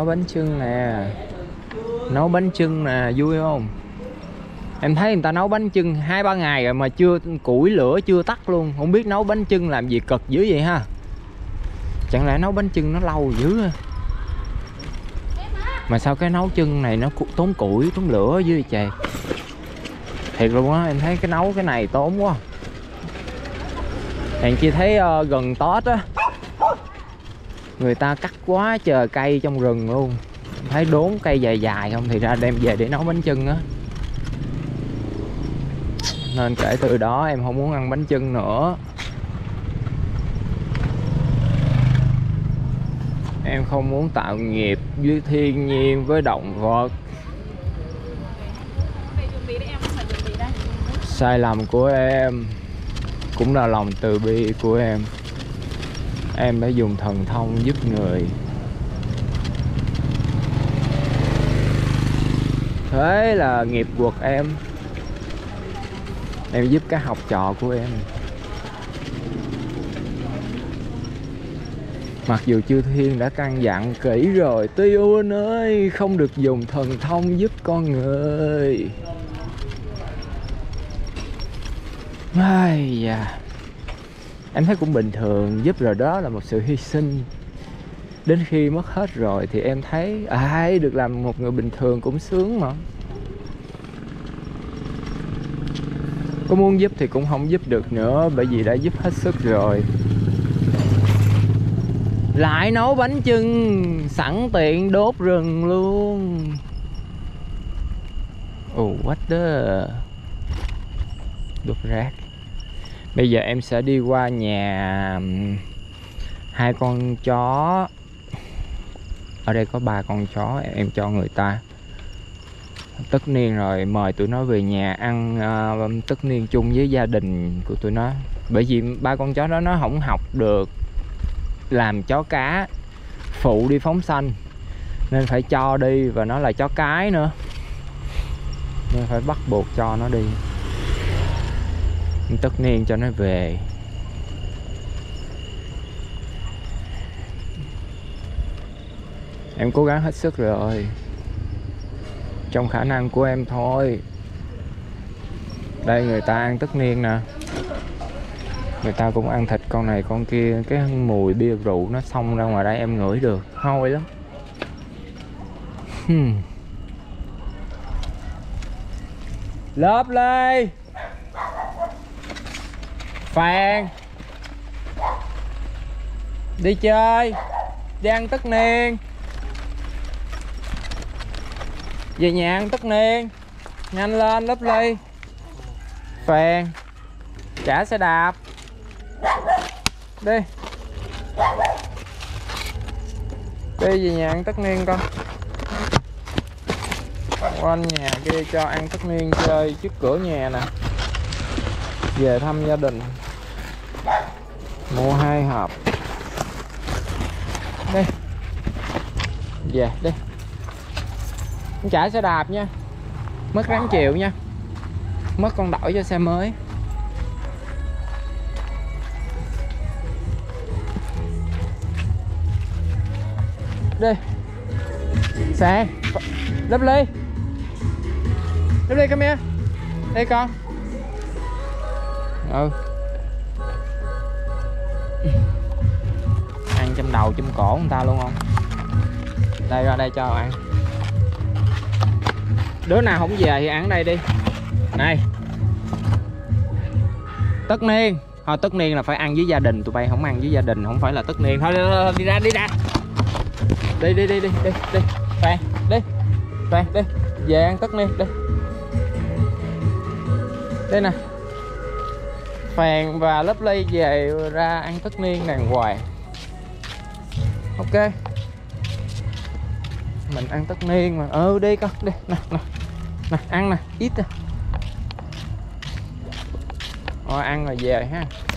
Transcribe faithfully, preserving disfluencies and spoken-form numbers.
nấu bánh chưng nè. Nấu bánh chưng nè, vui không? Em thấy người ta nấu bánh chưng hai ba ngày rồi mà chưa củi lửa chưa tắt luôn. Không biết nấu bánh chưng làm gì cực dữ vậy ha. Chẳng lẽ nấu bánh chưng nó lâu dữ ha? Mà sao cái nấu chưng này nó tốn củi, tốn lửa dữ vậy trời. Thiệt luôn á, em thấy cái nấu cái này tốn quá. Hèn chi thấy uh, gần Tết á, người ta cắt quá trời cây trong rừng luôn. Em thấy đốn cây dài dài không thì ra đem về để nấu bánh chưng á. Nên kể từ đó em không muốn ăn bánh chưng nữa. Em không muốn tạo nghiệp với thiên nhiên, với động vật. Sai lầm của em cũng là lòng từ bi của em. Em đã dùng thần thông giúp người. Thế là nghiệp quật em. Em giúp các học trò của em. Mặc dù chư thiên đã căn dặn kỹ rồi, Tiêu ơi, không được dùng thần thông giúp con người. Ai da. Em thấy cũng bình thường, giúp rồi đó là một sự hy sinh. Đến khi mất hết rồi thì em thấy ai được làm một người bình thường cũng sướng mà. Có muốn giúp thì cũng không giúp được nữa, bởi vì đã giúp hết sức rồi. Lại nấu bánh chưng, sẵn tiện đốt rừng luôn. Ồ, oh, what the. Đốt rác. Bây giờ em sẽ đi qua nhà hai con chó. Ở đây có ba con chó em cho người ta. Tất niên rồi, mời tụi nó về nhà ăn uh, tất niên chung với gia đình của tụi nó. Bởi vì ba con chó đó nó không học được làm chó cá, phụ đi phóng sanh, nên phải cho đi. Và nó là chó cái nữa, nên phải bắt buộc cho nó đi. Tất niên cho nó về. Em cố gắng hết sức rồi, trong khả năng của em thôi. Đây người ta ăn tất niên nè. Người ta cũng ăn thịt con này con kia. Cái mùi bia rượu nó xông ra ngoài đây em ngửi được, hôi lắm. hmm. Lớp Lê, Phàn, đi chơi, đi ăn tất niên. Về nhà ăn tất niên. Nhanh lên Lớp Ly, Phàn, trả xe đạp. Đi. Đi về nhà ăn tất niên con. Quanh nhà kia cho ăn tất niên chơi trước cửa nhà nè. Về thăm gia đình. Mua hai hộp. Đi. Về đi. Không trả xe đạp nha. Mất ráng chịu nha. Mất con đổi cho xe mới. Đi. Sang. Lớp Ly. Lớp Ly come here. Đây con. Ừ. Ăn trong đầu trong cổ người ta luôn không? Đây, ra đây cho ăn. Đứa nào không về thì ăn ở đây đi. Này. Tất niên. Thôi tất niên là phải ăn với gia đình. Tụi bay không ăn với gia đình không phải là tất niên. Thôi đi ra đi ra. Đi đi đi đi đi đi. Phàn đi. Phàn đi. Về ăn tất niên đi. Đây nè. Phàn và Lớp Ly về ra ăn tất niên đàng hoàng. Ok. Mình ăn tất niên mà. Ừ đi con, đi. Nè nè. Nè ăn nè, ít nè. Rồi ăn rồi về ha.